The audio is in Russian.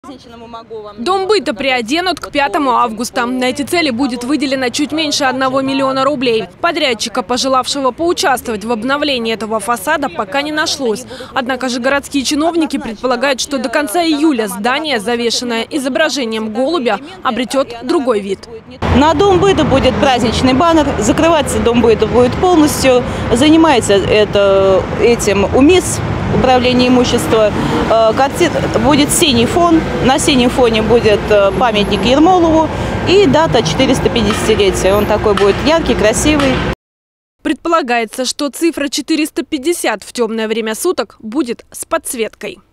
Дом быта приоденут к 5 августа. На эти цели будет выделено чуть меньше 1 миллиона рублей. Подрядчика, пожелавшего поучаствовать в обновлении этого фасада, пока не нашлось. Однако же городские чиновники предполагают, что до конца июля здание, завешенное изображением голубя, обретет другой вид. На Дом быта будет праздничный баннер. Закрываться Дом быта будет полностью. Занимается этим УМИС, управление имущества. Будет синий фон. На синем фоне будет памятник Ермолову и дата 450-летия. Он такой будет яркий, красивый. Предполагается, что цифра 450 в темное время суток будет с подсветкой.